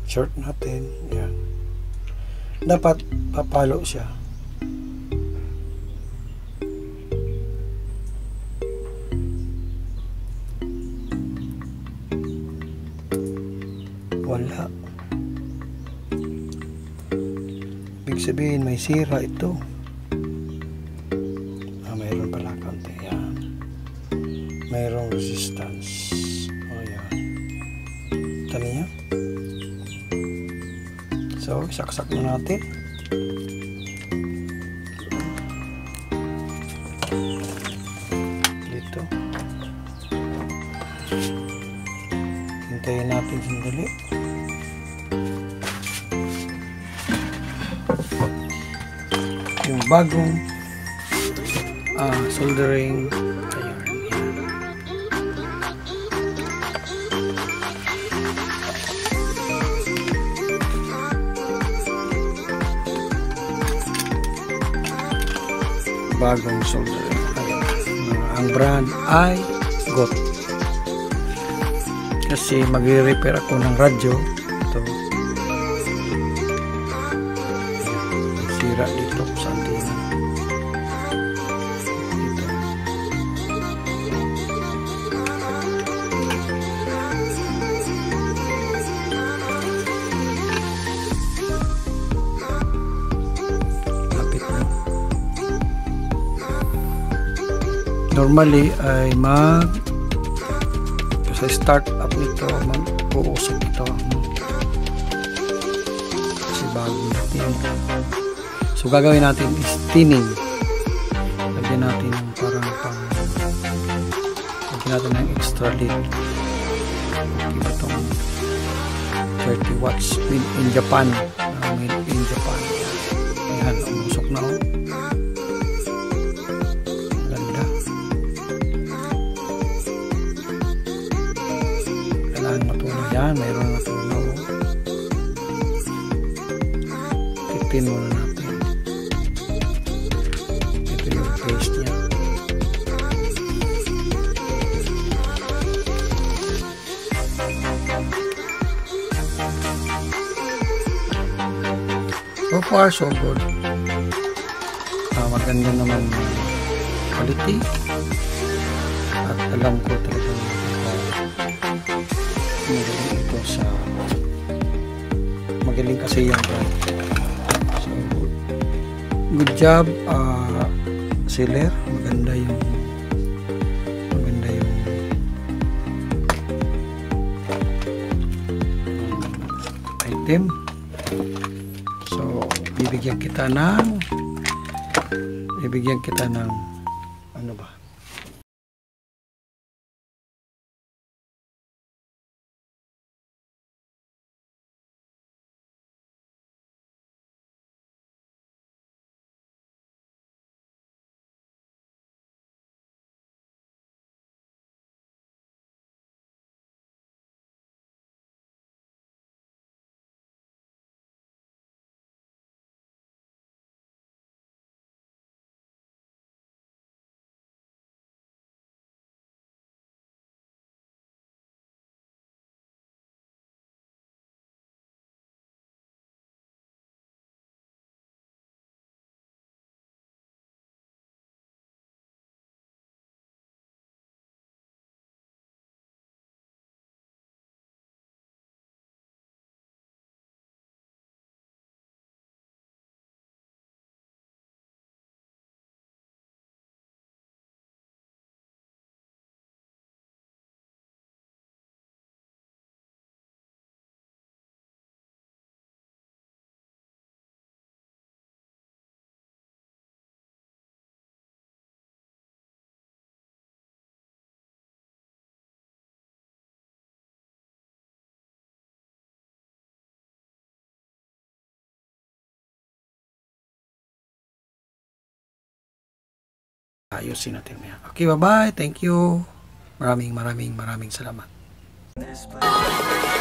short natin. Yan. Dapat papalo siya. Wala. Ibig sabihin may sira ito. Mayroon pala konti. Yan. Mayroong resistance. O yan. Tani niya. So, isaksak na natin. Dito. Hintayin natin sandali. Yung bagong soldering. Bagong soldering. Ang brand ay GOT. Kasi magre-repair ako ng radyo. Ito. Sira dito sa antina. Dito. Lapit na. Normally ay sa start up nito mag-uusok ito kasi bago natin. So gagawin natin is tinning. Lagyan natin ng parang lagyan natin ng extra lead. Ito itong 30 watts made in Japan. Made in Japan. Ayan, umusok na o. Yan, mayroon na tunaw. Titin muna natin. Ito yung paste niya. So far, so good. Maganda naman quality. At alam ko talaga magaling ito sa magaling kasi yan. So good job seller. Maganda yung item. So bibigyan kita ng ano ba, ayusin natin maya. Okay, bye-bye. Thank you. Maraming salamat.